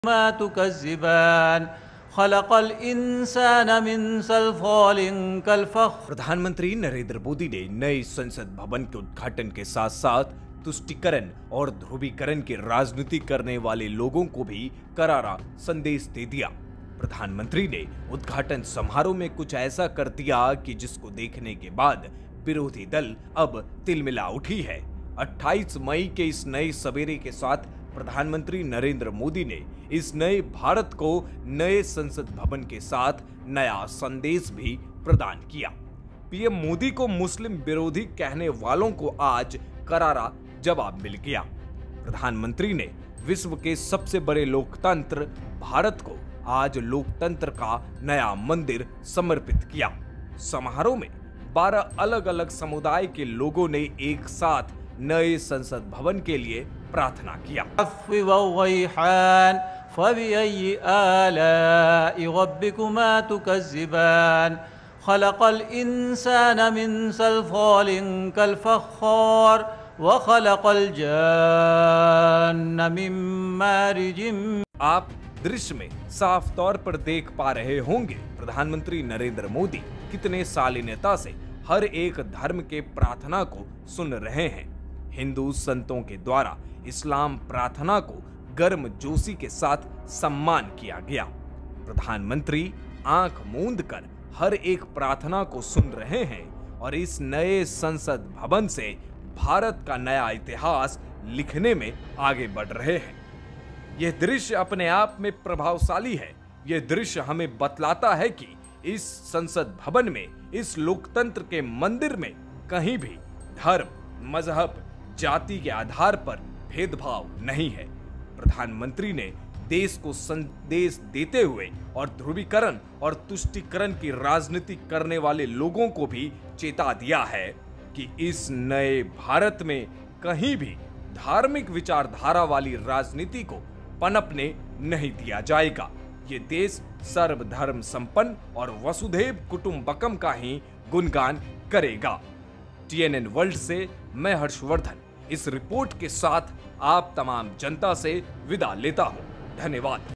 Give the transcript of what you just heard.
मा तुकज़्ज़िबान खलक़ल इंसान मिन सल्सालिन कल फ़ख्र। प्रधानमंत्री नरेंद्र मोदी ने नए संसद भवन के उद्घाटन के साथ साथ तुष्टीकरण और ध्रुवीकरण की राजनीति करने वाले लोगों को भी करारा संदेश दे दिया। प्रधानमंत्री ने उद्घाटन समारोह में कुछ ऐसा कर दिया कि जिसको देखने के बाद विरोधी दल अब तिलमिला उठी है। 28 मई के इस नए सवेरे के साथ प्रधानमंत्री नरेंद्र मोदी ने इस नए भारत को नए संसद भवन के साथ नया संदेश भी प्रदान किया। पीएम मोदी को मुस्लिम विरोधी कहने वालों को आज करारा जवाब मिल गया। प्रधानमंत्री ने विश्व के सबसे बड़े लोकतंत्र भारत को आज लोकतंत्र का नया मंदिर समर्पित किया। समारोह में 12 अलग अलग समुदाय के लोगों ने एक साथ नए संसद भवन के लिए प्रार्थना किया। फ़बिअय्यि आलाइ रब्बिकुमा तुकज़्ज़िबान खलक़ल इंसान मिन सल्सालिन कल फ़ख्खार व खलक़ल जान्न मिन मारिजिम। आप दृश्य में साफ तौर पर देख पा रहे होंगे प्रधानमंत्री नरेंद्र मोदी कितने शालीनता से हर एक धर्म के प्रार्थना को सुन रहे हैं। हिंदू संतों के द्वारा इस्लाम प्रार्थना को गर्म जोशी के साथ सम्मान किया गया। प्रधानमंत्री आंख मूंद कर हर एक प्रार्थना को सुन रहे हैं और इस नए संसद भवन से भारत का नया इतिहास लिखने में आगे बढ़ रहे हैं। यह दृश्य अपने आप में प्रभावशाली है। यह दृश्य हमें बतलाता है कि इस संसद भवन में, इस लोकतंत्र के मंदिर में कहीं भी धर्म, मजहब, जाति के आधार पर भेदभाव नहीं है। प्रधानमंत्री ने देश को संदेश देते हुए और ध्रुवीकरण और तुष्टीकरण की राजनीति करने वाले लोगों को भी चेता दिया है कि इस नए भारत में कहीं भी धार्मिक विचारधारा वाली राजनीति को पनपने नहीं दिया जाएगा। ये देश सर्वधर्म संपन्न और वसुधैव कुटुंबकम का ही गुणगान करेगा। TNN वर्ल्ड से मैं हर्षवर्धन इस रिपोर्ट के साथ आप तमाम जनता से विदा लेता हूं। धन्यवाद।